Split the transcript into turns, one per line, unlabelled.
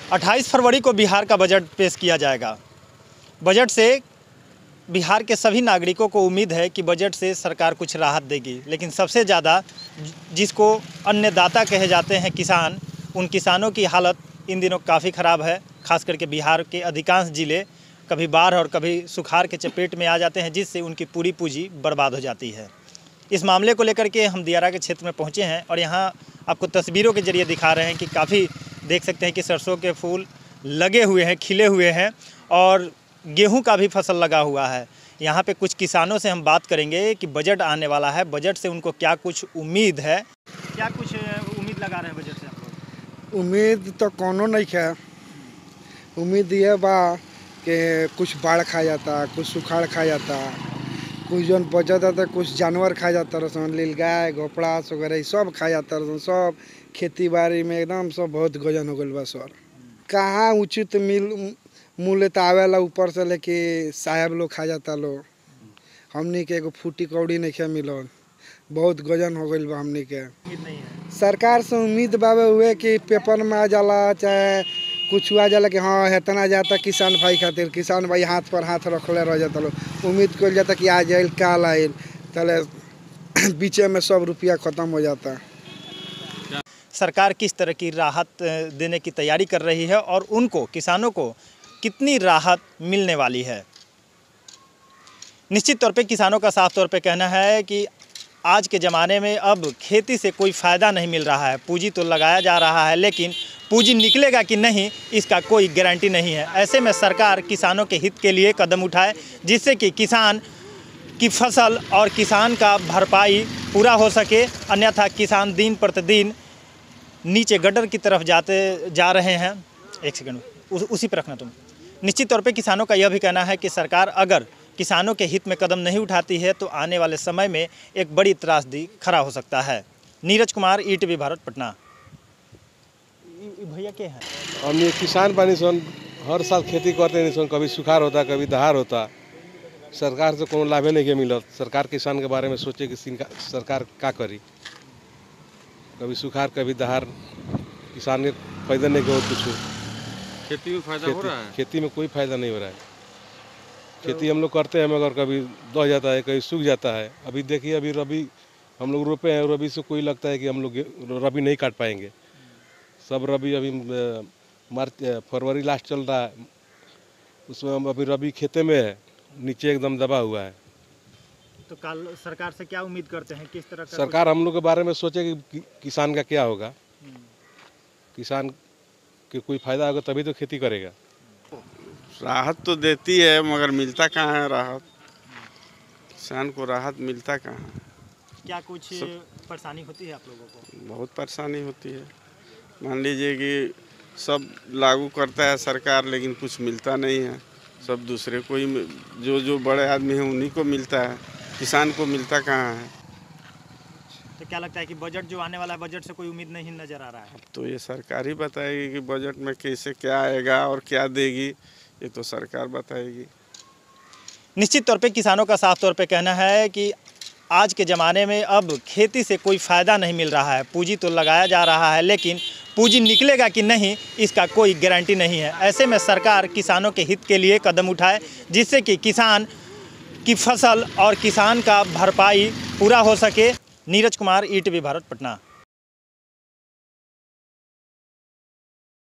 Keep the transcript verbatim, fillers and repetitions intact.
अट्ठाईस फरवरी को बिहार का बजट पेश किया जाएगा। बजट से बिहार के सभी नागरिकों को उम्मीद है कि बजट से सरकार कुछ राहत देगी, लेकिन सबसे ज़्यादा जिसको अन्नदाता कहे जाते हैं किसान, उन किसानों की हालत इन दिनों काफ़ी ख़राब है। खास करके बिहार के अधिकांश ज़िले कभी बाढ़ और कभी सुखाड़ के चपेट में आ जाते हैं, जिससे उनकी पूरी पूंजी बर्बाद हो जाती है। इस मामले को लेकर के हम दियारा के क्षेत्र में पहुंचे हैं और यहाँ आपको तस्वीरों के जरिए दिखा रहे हैं कि काफ़ी देख सकते हैं कि सरसों के फूल लगे हुए हैं, खिले हुए हैं और गेहूं का भी फसल लगा हुआ है। यहाँ पे कुछ किसानों से हम बात करेंगे कि बजट आने वाला है, बजट से उनको क्या कुछ उम्मीद है, क्या कुछ उम्मीद लगा रहे हैं बजट से आप लोग?
उम्मीद तो कोनो नहीं है। उम्मीद ये बा कि कुछ बाढ़ खा जाता, कुछ सुखाड़ खा जाता, कुछ जौन बचता था कुछ जानवर खा जाता रसन, लील गाय घोपड़ास वगैरह सब खा जाता रसन। सब खेती बाड़ी में एकदम सब बहुत गजन हो गल बा सर। कहाँ उचित मिल मूल्य तो आवेला ऊपर से लेके साहब लोग खा जाता लोग। हमनी के एगो फूटी कौड़ी नहीं खे मिलल, बहुत गजन हो गई बा। हमनी के सरकार से उम्मीद बाबे हुए कि पेपर में आ जाला चाहे कुछ आ जाला कि हाँ इतना जाता किसान भाई खातिर, किसान भाई हाथ पर हाथ रखले रह जाता लोग। उम्मीद कर जाता कि आज आयल काल आयल, तले बीचे में सब रुपया ख़त्म हो जाता।
सरकार किस तरह की राहत देने की तैयारी कर रही है और उनको किसानों को कितनी राहत मिलने वाली है? निश्चित तौर पे किसानों का साफ तौर पे कहना है कि आज के ज़माने में अब खेती से कोई फ़ायदा नहीं मिल रहा है। पूंजी तो लगाया जा रहा है, लेकिन पूंजी निकलेगा कि नहीं इसका कोई गारंटी नहीं है। ऐसे में सरकार किसानों के हित के लिए कदम उठाए, जिससे कि किसान की फसल और किसान का भरपाई पूरा हो सके। अन्यथा किसान दिन प्रतिदिन नीचे गड्ढर की तरफ जाते जा रहे हैं। एक सेकंड उस, उसी पर रखना तुम। निश्चित तौर पे किसानों का यह भी कहना है कि सरकार अगर किसानों के हित में कदम नहीं उठाती है तो आने वाले समय में एक बड़ी त्रासदी खड़ा हो सकता है। Neeraj Kumar, E T V Bharat, Patna. भैया क्या है?
हम ये किसान पानी सन हर साल खेती करते नहीं सन, कभी सुखाड़ होता कभी दहाड़ होता। सरकार से कोनो लाभे नहीं के मिलत। सरकार किसान के बारे में सोचे कि सरकार का करी। कभी सुखाड़ कभी दहाड़, किसान के फायदा नहीं के कुछ।
खेती में फायदा हो रहा है?
खेती में कोई फायदा नहीं हो रहा है। खेती हम लोग करते हैं मगर कभी दह जाता है, कभी सूख जाता है। अभी देखिए अभी रबी हम लोग रोपे हैं, रबी से कोई लगता है कि हम लोग रबी नहीं काट पाएंगे। सब रबी अभी मार्च फरवरी लास्ट चल रहा है, उसमें हम अभी रबी खेते में है, नीचे एकदम दबा हुआ है।
तो कल सरकार से क्या उम्मीद करते हैं, किस तरह का?
सरकार हम लोग के बारे में सोचे कि, कि किसान का क्या होगा, किसान के कोई फायदा होगा तभी तो खेती करेगा।
राहत तो देती है मगर मिलता कहाँ है राहत? किसान को राहत मिलता कहाँ है?
क्या कुछ परेशानी होती है आप लोगों को?
बहुत परेशानी होती है। मान लीजिए कि सब लागू करता है सरकार, लेकिन कुछ मिलता नहीं है। सब दूसरे को ही, जो जो बड़े आदमी हैं उन्हीं को मिलता है, किसान को मिलता कहाँ है?
तो क्या लगता है कि बजट जो आने वाला है, बजट से कोई उम्मीद नहीं नज़र आ रहा है?
तो ये सरकार ही बताएगी कि बजट में कैसे क्या आएगा और क्या देगी, ये तो सरकार बताएगी।
निश्चित तौर पे किसानों का साफ तौर पे कहना है कि आज के ज़माने में अब खेती से कोई फ़ायदा नहीं मिल रहा है। पूंजी तो लगाया जा रहा है, लेकिन पूंजी निकलेगा कि नहीं इसका कोई गारंटी नहीं है। ऐसे में सरकार किसानों के हित के लिए कदम उठाए, जिससे कि किसान की फसल और किसान का भरपाई पूरा हो सके। Neeraj Kumar, E T V Bharat, Patna.